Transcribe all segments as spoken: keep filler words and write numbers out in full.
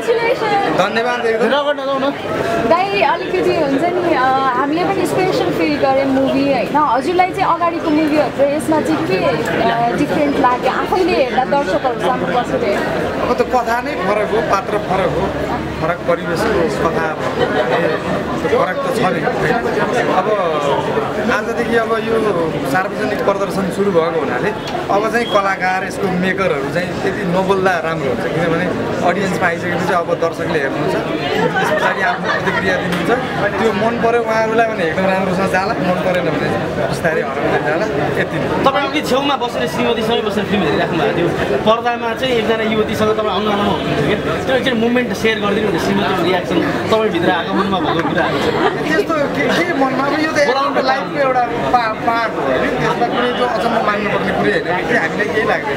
Congratulations. धन्यवाद एकदम दाइ अलिकति हुन्छ नि हामीले पनि स्पेशल फिल गरे मुभी हैन हजुरलाई चाहिँ अगाडिको मुभीहरु र यसमा चाहिँ के डिफरेन्ट लाग्यो आफैले हेर्दा दर्शकहरु सामु बसेर अब त कथा नै फरक हो पात्र फरक हो फरक परिवेशको कथा फरक त छ नि अब आजदेखि अब यो सार्वजनिक प्रदर्शन सुरु भएको हुनाले अब चाहिँ कलाकार यसको मेकरहरू चाहिँ त्यति नबोल्दा राम्रो हुन्छ किनभने अडियन्समा आइसकेपछि अब दर्शकले हेर्नुहुन्छ त्यस पछाडि आफ्नो प्रतिक्रिया दिनुहुन्छ त्यो मन पर्यो उहाँहरूलाई भने एकदम राम्रोसँग जाला मन परेन भने बिस्तारै हराउँदै जाला यति तपाईँको छेउमा बसेर श्रीमतीसँगै बसेर फिल्म हेरिराख्नु भएको थियो पर्दामा चाहिँ एकजना युवतीसँग तपाईँ अनुहारमा हुनुहुन्थ्यो कि त्यो एकचोटि मुभमेन्ट सेयर गरिदिनु भने श्रीमतीको रियाक्सन तपाईँभित्र आगमनमा भएको कुराहरू त्यस्तो के के मनमा अब यो त एउटा लाइफको एउटा पार्ट हो होइन त्यसमा कुनै जो अचम्म मान्नुपर्ने कुरै होइन कि हामीलाई केही लाग्दैन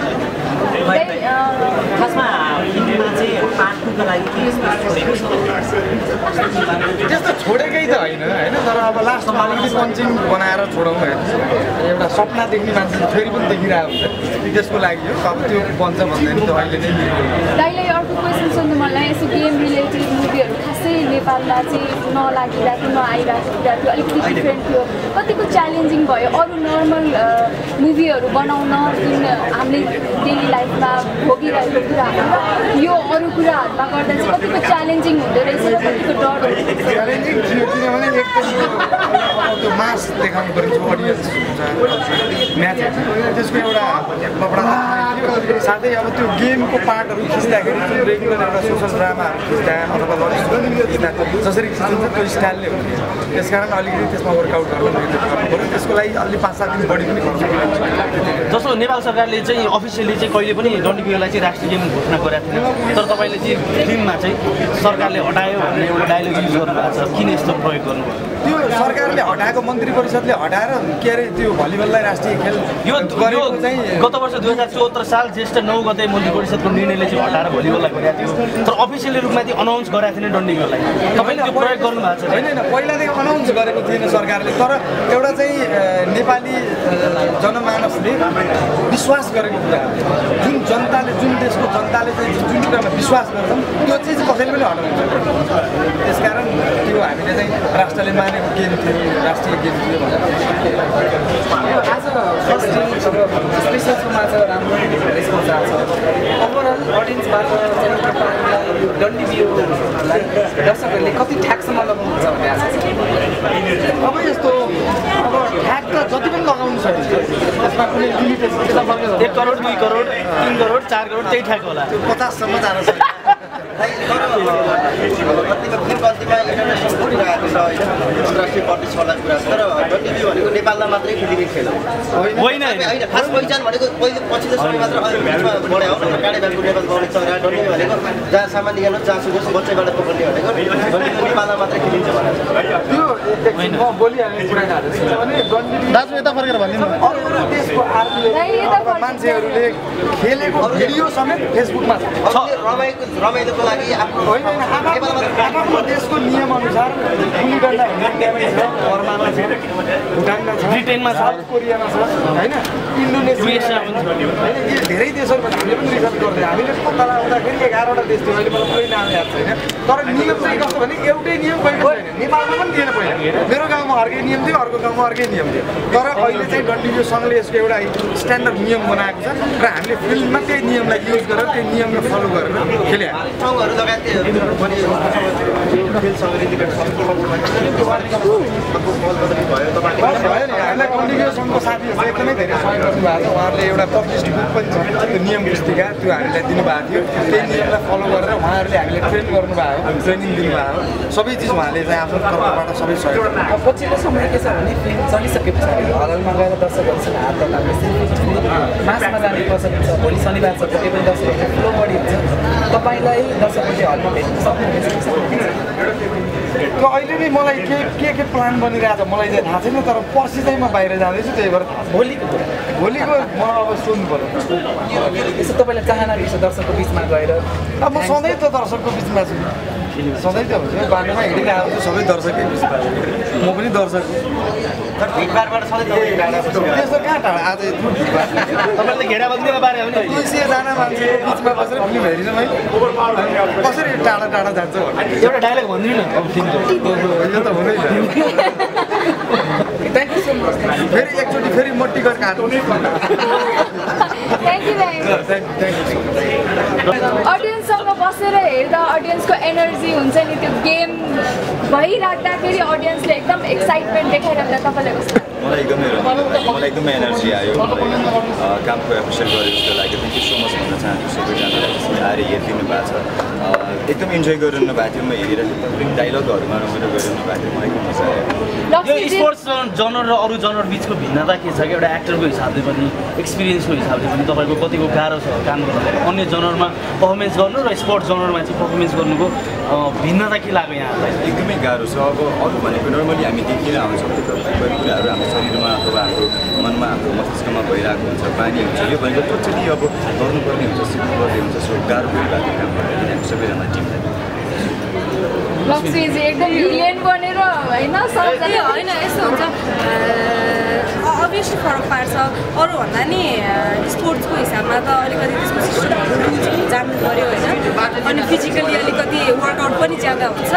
खासमा फिल्ममा चाहिँ पार्टको लागि त्यस्तो छोडेकै त होइन होइन तर अब लास्टमा अलिकति पञ्चिङ बनाएर छोडौँ होइन एउटा सपना देख्ने मान्छे फेरि पनि देखिरहेको हुन्छ त्यसको लागि हो अब त्यो बन्छ भन्दैन त अहिले नै दाइलाई अर्को क्वेसन सोध्नु मलाई यसो गेम रिलेटेड मुभीहरू खासै नेपालमा चाहिँ नलागिरहेको नआइरहेको कुरा थियो अलिकति डिफ्रेन्ट थियो कतिको च्यालेन्जिङ भयो अरू नर्मल मुभीहरू बनाउन जुन हामीले डेली लाइफमा भोगिरहेको कुराहरू यो अरू कुराहरूमा गर्दा चाहिँ कतिको च्यालेन्जिङ हुँदो रहेछ र कतिको डर च्यालेन्जिङ थियो किनभने एकदम त्यो मास देखाउनु पर्ने अडियन्स हुन्छ म्याच त्यसको एउटा कपडा साथै अब त्यो गेमको पार्टहरू खिच्दाखेरि त्यो रेगुलर एउटा सोसल ड्रामाहरू खिच्दा अथवा लभ खिच्दा जसरी खिचिन्छ त्यो स्टाइलले हुन्थ्यो त्यस कारण अलिकति त्यसमा वर्कआउट गर्नु पऱ्यो त्यसको लागि अलि पाँच सात दिन बढी पनि खर्च जस्तो नेपाल सरकारले चाहिँ अफिसियली चाहिँ कहिले पनि डन्डीबियोलाई चाहिँ राष्ट्रिय गेम घोषणा गरेको थिएन तर तपाईँले चाहिँ फिल्ममा चाहिँ सरकारले हटायो भन्ने एउटा डायलग युज गर्नुभएको छ किन यस्तो प्रयोग गर्नुभयो त्यो सरकारले हटाएको मन्त्री परिषदले हटाएर के अरे त्यो भलिबललाई राष्ट्रिय खेल यो चाहिँ गत वर्ष दुई हजार चौहत्तर साल ज्येष्ठ नौ गते मन्त्री परिषदको निर्णयले चाहिँ हटाएर भलिबललाई गरेको थियो तर अफिसियली रूपमा चाहिँ अनाउन्स गरेको थिएन डन्डीबियोलाई तपाईँले त्यो प्रयोग गर्नुभएको छ होइन होइन पहिलादेखि अनाउन्स गरेको थिएन सरकारले तर एउटा चाहिँ नेपाली जनमानसले विश्वास गरेको कुरा जुन जनताले जुन देशको जनताले चाहिँ जुन कुरामा विश्वास गर्छन् त्यो चिज कसैले पनि हटाउनु त्यसकारण त्यो हामीले चाहिँ राष्ट्रले मानेको गेम थियो राष्ट्रिय गेम थियो भनेर आज फर्स्ट डे स्पेसल सोमा चाहिँ राम्रो रेस्पोन्स आएको छ ओभरअल अडियन्सबाट चाहिँ तपाईँलाई यो डन्डीबियोलाई दर्शकहरूले कति ठ्याकसम्म लगाउनुहुन्छ भन्ने आशा छ अब यस्तो अब ठ्याक त जति पनि लगाउनु सकिन्छ त्यसमा कुनै लिमिटेसन एक करोड दुई करोड तिन करोड चार करोड त्यही ठ्याक होला त्यो पचाससम्म जान सक्छ अन्तर्राष्ट्रिय प्रतिस्पर्धा कुरा छ तर डन्डीबियो भनेको नेपालमा मात्रै खेलिने खेल हो होइन होइन खास पहिचान भनेको पहिले पछिल्लो समय मात्र बिचमा बढ्यो हो काँडे ब्यागको नेपाल पाउने चरा डन्डीबियो भनेको जहाँ सामान्य ज्ञान जहाँसुकै बच्चैबाट पक्रिने भनेको डन्डीबियो नेपालमा मात्रै खेलिन्छ भनेर म बोलिहाल्ने कुरा दाजु यता फर्केर भनिदिनु देशको आर्मीले मान्छेहरूले खेलेको भिडियो समेत फेसबुकमा छ रमाइलो रमाइलोको लागि होइन आफ्नो देशको नियम अनुसार गुली डन्डा हुने छ बर्मामा छ भुटानमा छ ब्रिटेनमा छ साउथ कोरियामा छ होइन इन्डोनेसिया होइन यी धेरै देशहरूमा हामीले पनि रिसर्च गर्दै हामीले पत्ता लगाउँदाखेरि एघारवटा देश थियो अहिले मलाई पुरै नाम याद छैन तर नियम चाहिँ कस्तो भने एउटै नियम कहिले छैन नेपालमा पनि थिएन पहिला मेरो गाउँमा अर्कै नियम थियो अर्को गाउँमा अर्कै नियम थियो तर अहिले चाहिँ डन्डीबियो सङ्घले यसको एउटा स्ट्यान्डर्ड नियम बनाएको छ र हामीले फिल्डमा त्यही नियमलाई युज गरेर त्यही नियमलाई फलो गरेर खेले ठाउँहरू लगायत भयो नि हामीलाई डन्डीबियो सङ्घको साथीहरूले एकदमै धेरै सहयोग गर्नुभएको छ उहाँहरूले एउटा पब्लिस्ड बुक पनि छ त्यो नियम पुस्तिका त्यो हामीलाई दिनुभएको थियो त्यही नियमलाई फलो गरेर उहाँहरूले हामीले ट्रेन गर्नुभएको ट्रेनिङ दिनुभएको सबै चिज उहाँले चाहिँ आफ्नो तर्फबाट सबै सहयोग गर्नु पछिल्लो समय के छ भने फिल्म चलिसके पछाडि हलमा गएर दर्शकहरूसँग हात धर्नाले मासमा जाने प्रसङ्ग छ भोलि शनिबार छ कति पनि दर्शकहरू ठुलो बढी हुन्छ तपाईँलाई दर्शकहरूले हलमा भेट्न सक्नुहुन्छ त्यो अहिले नै मलाई के के के प्लान बनिरहेको छ मलाई चाहिँ थाहा छैन तर पर्सि चाहिँ म बाहिर जाँदैछु त्यही भएर भोलिको भोलिको म अब सोध्नु पर्यो यसो तपाईँलाई चाहना रहेछ दर्शकको बिचमा गएर अब म सधैँ त दर्शकको बिचमा छु फिल्म सधैँ त हुन्छ बाटोमा हिँडेर आउँछु सबै दर्शकै म पनि दर्शक भिडभाडबाट सधैँ तपाईँ टाढा त्यस्तो कहाँ टाढा आज यत्रो भिडभाड तपाईँले घेराबन्दीमा पारे हो नि दुई सयजना मान्छे बिचमा बसेर फिल्म हेरिन है कसरी टाढा टाढा जान्छ भन्ने एउटा डायलग भनिदिनु न अब फिल्मको यो त हुँदैन थ्याङ्क यू सो मच फेरि एकचोटि फेरि म टिकट काट्नु थ्याङ्क यू अडियन्ससँग बसेर हेर्दा अडियन्सको एनर्जी हुन्छ नि त्यो गेम भइराख्दाखेरि अडियन्सले एकदम एक्साइटमेन्ट देखाइराख्दा तपाईँलाई कस्तो मलाई एकदमै मलाई एकदमै एनर्जी आयो मलाई कामको एप्रिसिएट गरेँ जस्तो लाग्यो थ्याङ्क यू सो मच भन्न चाहन्छु सबैजनालाई आएर हेरिदिनु भएको छ एकदम इन्जोय गरिरहनु भएको थियो म हेरिरहेको डाइलगहरूमा रमाइलो गरिरहनु भएको थियो मलाई एकदम मजा आयो यो स्पोर्ट्स जनर र अरू जनर बिचको भिन्नता के छ कि एउटा एक्टरको हिसाबले पनि एक्सपिरियन्सको हिसाबले पनि तपाईँको कतिको गाह्रो छ काम गर्दा अन्य जनरमा पर्फर्मेन्स गर्नु र स्पोर्ट्स जनरमा चाहिँ पर्फर्मेन्स गर्नुको भिन्नता के लाग्यो यहाँलाई एकदमै गाह्रो छ अब अरू भनेको नर्मली हामी देखिएर आउँछौँ त्यो कतिपय कुराहरू हाम्रो शरीरमा अथवा हाम्रो मनमा हाम्रो मस्तिष्कमा भइरहेको हुन्छ बानी हुन्छ यो भनेको टोटली अब गर्नुपर्ने हुन्छ सिक्नुपर्ने हुन्छ सो गाह्रो भइरहेको काम गर्दाखेरि हामी सबैजना टिमलाई लक्ष्मीजी एकदम भिलियन बनेर होइन सबजना होइन यस्तो हुन्छ अभियसली फरक पार्छ अरूभन्दा नि स्पोर्ट्सको हिसाबमा त अलिकति त्यसको सिस्टमहरू जान्नु पऱ्यो होइन अनि फिजिकली अलिकति वर्कआउट पनि ज्यादा हुन्छ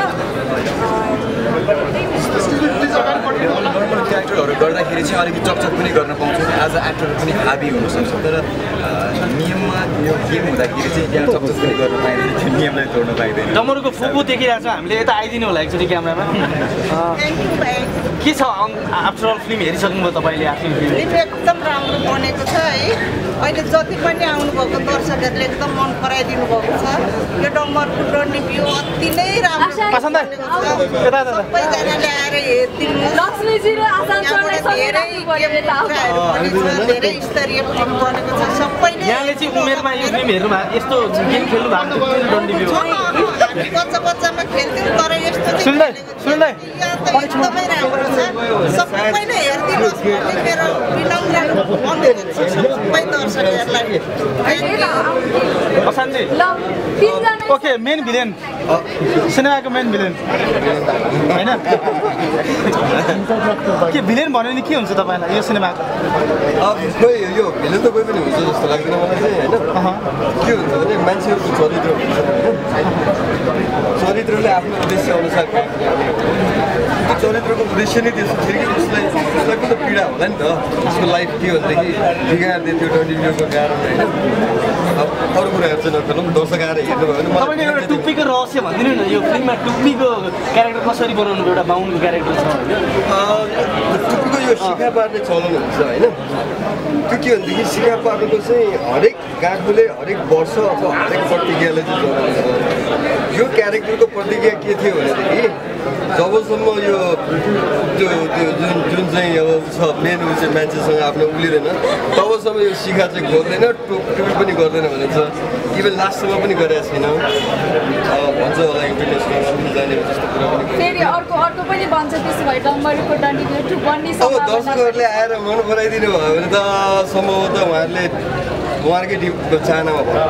नर्मल क्यारेक्टरहरू गर्दाखेरि चाहिँ अलिकति चकचक पनि गर्न पाउँछौँ एज अ एक्टर पनि हाबी हुनसक्छ तर नियममा यो गेम हुँदाखेरि चाहिँ त्यहाँ चकचक पनि गर्न पाइँदैन त्यो नियमलाई तोड्न पाइँदैन डमरुको फुपू देखिरहेको छ हामीले यता आइदिनु होला एकचोटि क्यामेरामा के छ आफ्टर अल फिल्म हेरिसक्नुभयो तपाईँले आफ्नो फिल्म एकदम राम्रो बनेको छ है अहिले जति पनि आउनुभएको दर्शकहरूले एकदम मन पराइदिनु भएको छ यो डम्बरको डन्डी भ्यू अति नै राम्रो सबैजनाले आएर हेरिदिनु धेरै स्तरीय फिल्म बनेको छ सबैले यहाँले चाहिँ उमेरमा यो फिल्म हेर्नु भएको यस्तो गेम खेल्नु भएको डन्डी भ्यू बच्चा बच्चामा खेल्थ्यौँ तर यस्तो एकदमै राम्रो छ सबैले हेरिदिनुहोस् भन्ने मेरो विनम्र अनुरोध छ सबै दर्शकहरूलाई ओके मेन भिलेन सिनेमाको मेन भिलेन होइन के भिलेन भन्यो भने के हुन्छ तपाईँलाई यो सिनेमाको खोइ यो भिलेन त कोही पनि हुन्छ जस्तो लाग्दैन मलाई चाहिँ होइन के हुन्छ भने मान्छेहरूको चरित्र हुन्छ होइन चरित्रले आफ्नो उद्देश्य अनुसार त्यो चरित्रको उद्देश्य नै त्यस्तो थियो कि उसलाई उसलाई पनि त पीडा होला नि त उसको लाइफ के भनेदेखि बिगारिदियो त्यो डन्डी भ्यूको कारण होइन अब अरू कुराहरू चाहिँ नखेलौँ दर्शक आएर हेर्नुभयो भने तपाईँले एउटा टुप्पीको रहस्य भनिदिनु न यो फिल्ममा टुप्पीको क्यारेक्टर कसरी बनाउनु एउटा बाहुनको क्यारेक्टर छ टुप्पीको यो शिखा पार्ने चलन हुन्छ होइन त्यो के भनेदेखि शिखा पार्नुको चाहिँ हरेक गाँठोले हरेक वर्ष अथवा हरेक प्रतिज्ञाले चाहिँ जनाउँछ यो क्यारेक्टरको प्रतिज्ञा के थियो भनेदेखि जबसम्म यो त्यो त्यो जुन जुन चाहिँ अब छ मेन ऊ चाहिँ मान्छेसँग आफ्नो उलिँदैन तबसम्म यो शिखा चाहिँ खोल्दैन टुप टुपी पनि गर्दैन भनेको छ इभन लास्टसम्म पनि गरेको छैन भन्छ होला इन्टरनेसनलमा पनि जाने जस्तो कुरा पनि फेरि अर्को अर्को पनि भन्छ त्यसो भए डम्बरको डन्डी भ्यू टु बन्ने अब दर्शकहरूले आएर मन पराइदिनु भयो भने त सम्भवतः उहाँहरूले उहाँहरूकै डि चाहनामा भयो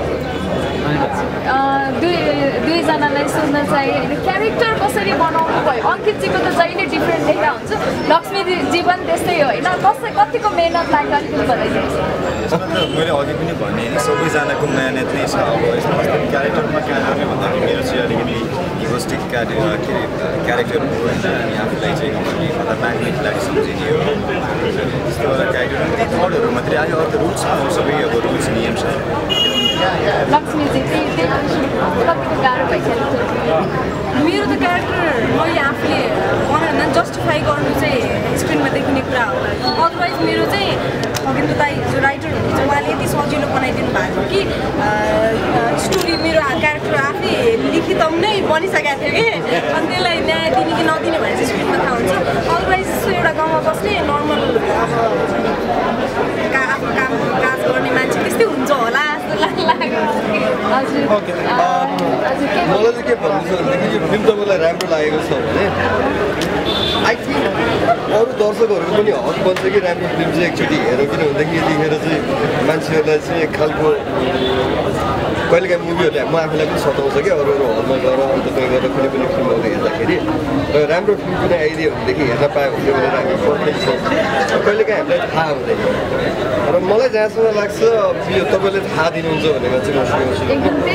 दुई दुईजनालाई सोध्न चाहे होइन क्यारेक्टर कसरी बनाउनु भयो अङ्कितजीको त जहिले डिफ्रेन्ट देखा हुन्छ लक्ष्मीजी पनि त्यस्तै हो होइन कसै कतिको मेहनत लाग्यो अलिकति बताइदिनुहोस् मैले अघि पनि भने नि सबैजनाको मेहनत नै छ अब यसमा क्यारेक्टरमा क्यारेक्टर भन्दाखेरि मेरो चाहिँ अलिकति इगोस्टिक क्यारे के अरे क्यारेक्टर हो होइन अनि आफूलाई चाहिँ अलिकति खतरनाक लागि सम्झिने हो त्यस्तो एउटा क्यारेक्टर त्यही थर्डहरू मात्रै आयो अरू रुल्समा सबै अब रुल्स नियम छ लक्ष्मीजी त्यही त्यही कतिको गाह्रो भइसक्यो मेरो त क्यारेक्टर मैले आफूले बनाएर जस्टिफाई गर्नु चाहिँ स्क्रिनमा देखिने कुरा हो अदरवाइज मेरो चाहिँ खगेन्द्र दाई जो राइटर हुनुहुन्छ उहाँले यति सजिलो बनाइदिनु भएको कि स्टोरी मेरो क्यारेक्टर आफै लिखित नै बनिसकेको थियो कि अनि त्यसलाई न्याय दिने कि नदिने भने चाहिँ स्क्रिनमा थाहा हुन्छ अदरवाइज एउटा गाउँमा बस्ने नर्मल आफ्नो काम काज गर्ने मान्छे त्यस्तै हुन्छ होला जस्तो लाग्यो हजुर मलाई चाहिँ के भन्नु छ भनेदेखि यो फिल्म तपाईँलाई राम्रो लागेको छ भने आई थिङ्क अरू दर्शकहरूको पनि हक बन्छ कि राम्रो फिल्म चाहिँ एकचोटि हेरौँ किन भनेदेखि यतिखेर चाहिँ मान्छेहरूलाई चाहिँ एक खालको कहिलेकाहीँ मुभीहरूले म आफूलाई पनि सताउँछ कि अरू अरू हलमा गएर अन्त कहीँ गएर कुनै पनि फिल्महरू हेर्दाखेरि र राम्रो फिल्म कुनै आइदियो भनेदेखि हेर्न पायो भने भनेर हामी पर्खिन्छ कहिलेकाहीँ हामीलाई थाहा हुँदैन र मलाई जहाँसम्म लाग्छ यो तपाईँले थाहा दिनुहुन्छ भनेर चाहिँ म सोच्छु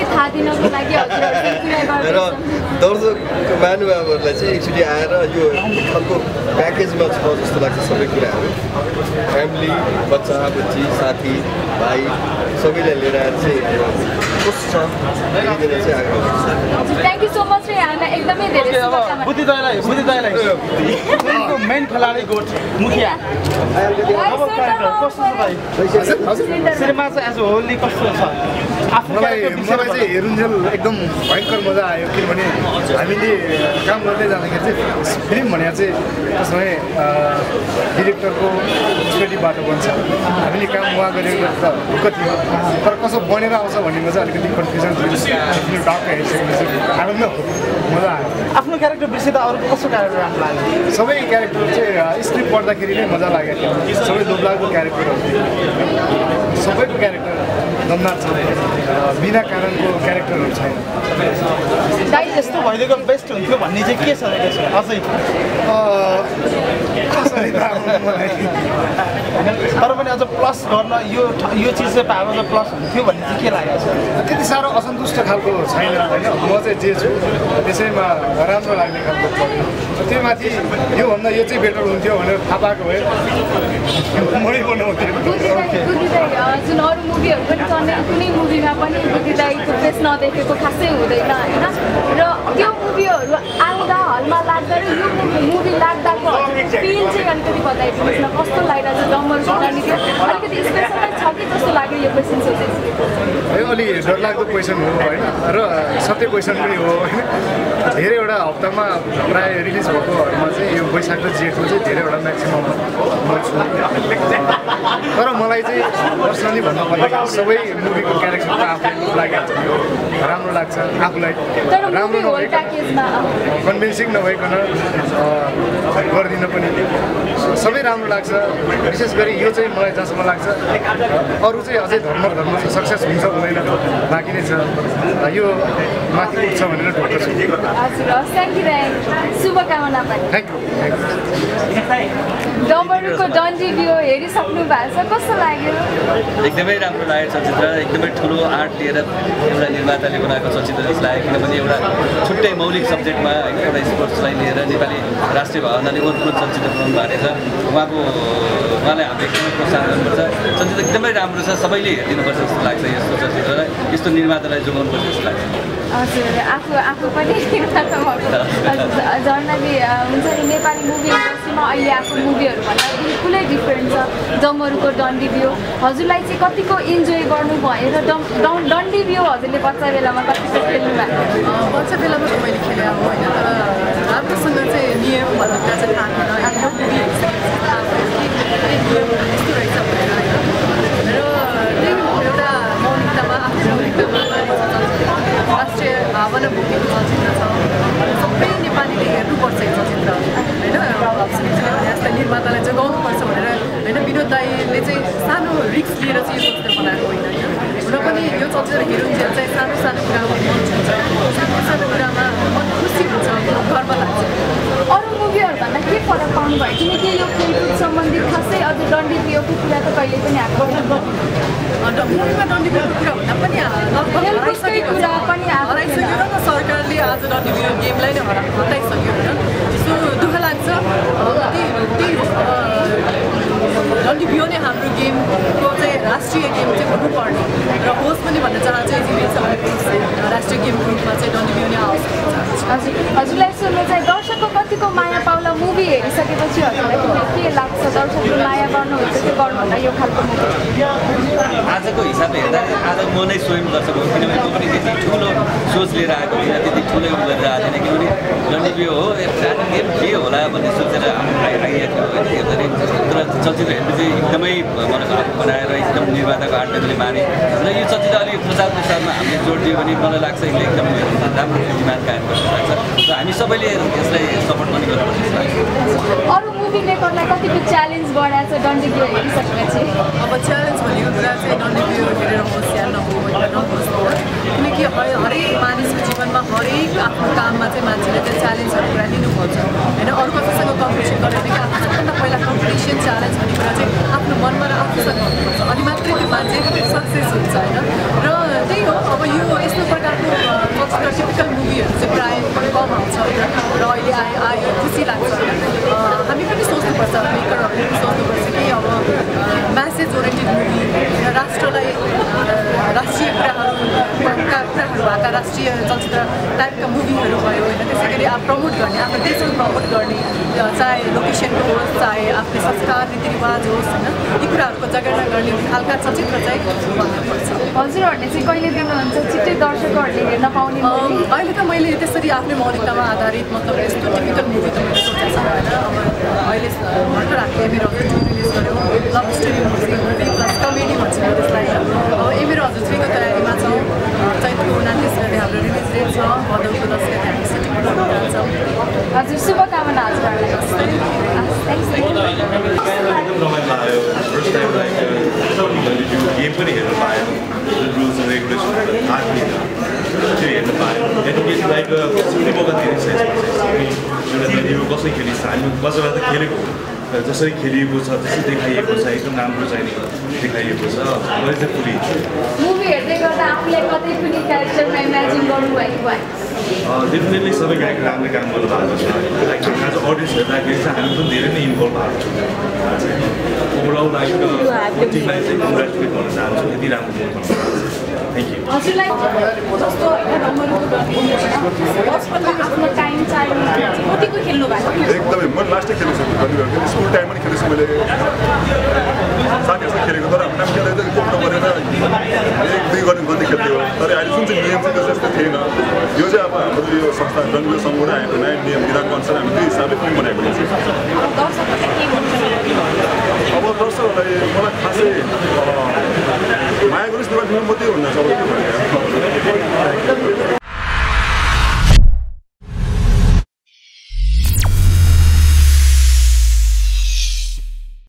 र दर्शक महानुभावहरूलाई चाहिँ एक्चुली आएर यो खालको प्याकेजमा छ जस्तो लाग्छ सबै कुराहरू फ्यामिली बच्चा बच्ची साथी भाइ सबैलाई लिएर आएर चाहिँ कस्तो छ हेरिदिन चाहिँ आग्रह गर्छु थ्याङ्क यू सो मच रे हामीलाई एकदमै धेरै शुभकामना बुद्धि दाइलाई बुद्धि दाइलाई फिल्मको मेन खेलाडी गोठ मुखिया अब क्यारेक्टर कस्तो छ भाइ सिनेमा चाहिँ एज अ होलली कस्तो छ मलाई मलाई चाहिँ हेरुन्जेल एकदम भयङ्कर मजा आयो किनभने हामीले काम गर्दै जाँदाखेरि चाहिँ फिल्म भनेर चाहिँ कसमै डिरेक्टरको स्टडीबाट बन्छ हामीले काम उहाँ गरेको त ढुक्क थियो तर कसो बनेर आउँछ भन्नेमा चाहिँ अलिकति कन्फ्युजन थियो फिल्म डाक्क हेरिसकेपछि आनन्द मजा आयो आफ्नो क्यारेक्टर बिर्सिँदा अरू कस्तो क्यारेक्टर राम्रो लाग्यो सबै क्यारेक्टर चाहिँ स्क्रिप्ट पढ्दाखेरि नै मजा लाग्यो सबै दुब्लाको क्यारेक्टरहरू सबैको क्यारेक्टर दमदार छ बिना कारणको क्यारेक्टरहरू छैन यस्तो भइदिएको बेस्ट हुन्थ्यो भन्ने चाहिँ के छ अझै तर पनि अझ प्लस गर्न यो यो चिज चाहिँ पाएको चाहिँ प्लस हुन्थ्यो भन्ने चाहिँ के लागेको छ त्यति साह्रो असन्तुष्ट खालको छैन होइन म चाहिँ जे छु त्यसैमा राम्रो लाग्ने खालको त्यो माथि योभन्दा यो चाहिँ बेटर हुन्थ्यो भनेर थाहा पाएको भए मै बनाउँथेँ जुन अरू मुभीहरू पनि चल्ने कुनै मुभीमा पनि बुद्धि दाइको फेस नदेखेको खासै हुँदैन होइन र त्यो मुभीहरू आउँदा हलमा लाग्दा र यो मुभी लाग्दाको फिल चाहिँ अलिकति बताइदिनुहोस् न कस्तो लाग्दा चाहिँ डम्बर सुनानी थियो अलिकति स्पेसल छ कि जस्तो लाग्यो यो क्वेसन सोधेपछि यो अलि डरलाग्दो क्वेसन हो होइन र सत्य क्वेसन पनि हो होइन धेरैवटा हप्तामा प्रायः रिलिज भएकोहरूमा चाहिँ यो वैशाख र जेठमा चाहिँ धेरैवटा म्याक्सिमम म छु तर मलाई चाहिँ पर्सनली भन्नुपर्दा सबै मुभीको क्यारेक्टर आफूलाई लागिहाल्छ राम्रो लाग्छ आफूलाई राम्रो नभइकन कन्भिन्सिङ नभइकन गर्दिन पनि सबै राम्रो लाग्छ विशेष गरी यो चाहिँ मलाई जहाँसम्म लाग्छ अरू चाहिँ अझै धर्म धर्म सक्सेस हुन्छ हुँदैन बाँकी नै छ यो माथि उठ्छ भनेर ढुक्क छु शुभकामना पनि थ्याङ्क यू डमरुको डन्डी भ्यू हेरिसक्नु भएको छ कस्तो लाग्यो एकदमै राम्रो लाग्यो चलचित्र एकदमै ठुलो आर्ट लिएर एउटा निर्माताले बनाएको चलचित्र जस्तो लाग्यो किनभने एउटा छुट्टै मौलिक सब्जेक्टमा होइन एउटा स्पोर्ट्सलाई लिएर नेपाली राष्ट्रिय भावनाले ओतप्रोत चलचित्र बनाउनु भएको छ उहाँको उहाँलाई हामीले एकदमै प्रोत्साहन गर्नुपर्छ चलचित्र एकदमै राम्रो छ सबैले हेरिदिनुपर्छ जस्तो लाग्छ यस्तो चलचित्रलाई यस्तो निर्मातालाई जोगाउनुपर्छ जस्तो लाग्छ हजुर आफू आफू पनि झर्नाले हुन्छ नि नेपाली मुभी इन्डस्ट्रीमा अहिले आएको मुभीहरूभन्दा बिल्कुलै डिफ्रेन्ट छ डमरुको डन्डी भ्यू हजुरलाई चाहिँ कतिको इन्जोय गर्नुभयो र डन्डी भ्यू हजुरले बच्चा बेलामा कतिको खेल्नु भएको बच्चा बेलामा त मैले खेलेँ अब होइन तर राम्रोसँग चाहिँ नियम भन्ने कुरा चाहिँ थाहा थिएन यस्तो रहेछ भनेर होइन र त्यही एउटा मौलिकतामा आफ्नो मौलिकतामा राष्ट्रिय भावना बोकेको चलचित्र छ सबै नेपालीले हेर्नुपर्छ यो चलचित्र होइन यस्ता निर्मातालाई जोगाउनुपर्छ भनेर होइन विनोद दाईले चाहिँ सानो रिक्स लिएर चाहिँ यो चलचित्र बनाएको होइन होइन र पनि यो चलचित्र हेरुन्जेल चाहिँ सानो सानो कुरामा मन छुन्छ सानो सानो कुरामा मन खुसी हुन्छ गर्व लाग्छ अरू मुभीहरूभन्दा के फरक पाउनु भयो किनकि यो खेलकुद सम्बन्धित खासै अझ डन्डी भ्यूको कुरा त कहिले पनि आएको मुभीमा डन्डी भ्यूको कुरा हुँदा पनि खेलकुदकै कुरा पनि हराइसक्यो र सरकारले आज डन्डी भ्यू गेमलाई नै हरा हटाइसक्यो होइन सो दुःख लाग्छ त्यही डन्डी भ्यू नै हाम्रो गेमको चाहिँ राष्ट्रिय गेम चाहिँ हुनुपर्ने र होस् पनि भन्ने चाहन्छु जिम्मेवारी छ भने राष्ट्रिय गेमको रूपमा चाहिँ डन्डी भ्यू नै आओस् हजुर हजुरलाई सोध्नु चाहिँ दर्शकको कतिको माया पाउला मुभी हेरिसकेपछि हजुरलाई के लाग्छ दर्शकले माया गर्नुहुन्छ कि गर्नुहुन्न यो खालको मुभी आजको हिसाबले हेर्दा आज म नै स्वयं दर्शक हो किनभने म पनि त्यति ठुलो सोच लिएर आएको थिइनँ त्यति ठुलो उयो गरेर आएको थिएन किनभने डन्डी भ्यू हो गेम के होला भन्ने सोचेर आइएको थियो होइन हेर्दाखेरि तर चलचित्र हेर्नु चाहिँ एकदमै मलाई आफू बनाएर एकदम निर्माताको आर्टले माने र यो चलचित्र अलिक प्रचार प्रसारमा हामीले जोड दियो भने मलाई लाग्छ यसले एकदम राम्रो डिमान्ड कायम गर्न सक्छ र हामी सबैले यसलाई सपोर्ट पनि गर्नुपर्छ अरू मुभी मेकरलाई कतिको च्यालेन्ज बढाएको छ डन्डी बियो हेरिसकेपछि? अब च्यालेन्ज भनेको कुरा चाहिँ डन्डी बियो हेरेर होस् या नहोस् नहोस् किनकि हरेक मानिसको जीवनमा हरेक आफ्नो काममा चाहिँ मान्छेले चाहिँ च्यालेन्जहरू कुरा लिनुपर्छ होइन। अरू कसैसँग कम्पिटिसन गरेर कि आफ्नो सबभन्दा पहिला कम्पिटिसन च्यालेन्ज भन्ने कुरा चाहिँ आफ्नो मनमा र आफूसँग हुनुपर्छ अनि मात्रै त्यो मान्छे सक्सेस हुन्छ होइन। र त्यही हो अब यो यस्तो प्रकारको कल्चरल टिपिकल मुभीहरू चाहिँ प्रायः कम आउँछ र अहिले आयो आयो खुसी लाग्छ होइन। हामी पनि सोच्नुपर्छ मेकरहरूले पनि सोच्नुपर्छ कि अब म्यासेज ओरिएन्टेड मुभी राष्ट्रलाई राष्ट्रिय कुराहरूका कुराहरू भएका राष्ट्रिय चलचित्र टाइपका मुभीहरू भयो होइन। त्यसै गरी अब प्रमोट गर्ने आफ्नो देशको प्रमोट गर्ने चाहे लोकेसनको होस् चाहे आफ्नो संस्कार रीतिरिवाज होस् होइन यी कुराहरूको जगेर्ना गर्ने खालका चलचित्र चाहिँ भन्नुपर्छ। हजुरहरूले चाहिँ कहिले दिनुहुन्छ छिट्टै दर्शकहरूले हेर्न पाउने? अहिले त मैले त्यसरी आफ्नै मौलिकतामा आधारित मतलब यस्तो टिपिकल मुभी त मैले सोचेको छैन होइन। अब अहिले भर्खर हामीले मेरो हजुर रिलिज गऱ्यो love story movie plus comedy भन्छ त्यसलाई। अब एमेरो हजुर थ्रीको तयारीमा छौँ। चैतको उनातिस गते हाम्रो रिलिज डेट छ। भदौको दस गते हामी सिटिङ गर्न जान्छौँ। हजुर शुभकामना हजुरहरूलाई। एकदम रमाइलो लाग्यो फर्स्ट टाइम लाइक गेम पनि हेर्नु पायो रुल्स एन्ड रेगुलेसन थाहा थिएन त्यो हेर्नु पायो त्यहाँदेखि लाइक सिक्ने मौका दिएको छ एउटा यो कसरी खेलिन्छ हामी कसैलाई त खेलेको जसरी खेलिएको छ जसरी देखाइएको छ एकदम राम्रो चाहिँ देखाइएको छ मैले चाहिँ पुरै मुभी हेर्दै गर्दा आफूलाई कतै पनि क्यारेक्टरमा इमेजिन गर्नुभएको भयो? डेफिनेटली सबै गायक राम्रो काम गर्नु भएको छ लाइक आज अडियन्स हेर्दाखेरि चाहिँ हामी पनि धेरै नै इन्भल्भ भएको छौँ। ओभरअल लाइक टिमलाई चाहिँ कङ्ग्रेचुलेट गर्न चाहन्छु यति राम्रो गर्नु थ्याङ्क यू। हजुरलाई जस्तो आफ्नो टाइम चाहियो कतिको खेल्नु भएको? एकदमै म लास्टै खेल्नु सक्छु स्कुल टाइममा पनि खेलेको छु मैले साथीहरूसँग खेलेको तर हामी खेलेर चाहिँ कोप्नु परेर एक दुई गर्ने गल्ती खेल्थ्यो तर अहिले जुन चाहिँ नियम चाहिँ जस्तो थिएन यो चाहिँ अब हाम्रो यो संस्था डन्डीबियो सङ्घबाट आएको नयाँ नियम विधानको अनुसार हामी दुई हिसाबले फिल्म बनाएको छ। अब दर्शकहरूलाई मलाई खासै माया गर्नुहोस् न फिल्म मात्रै हुन्न सबैको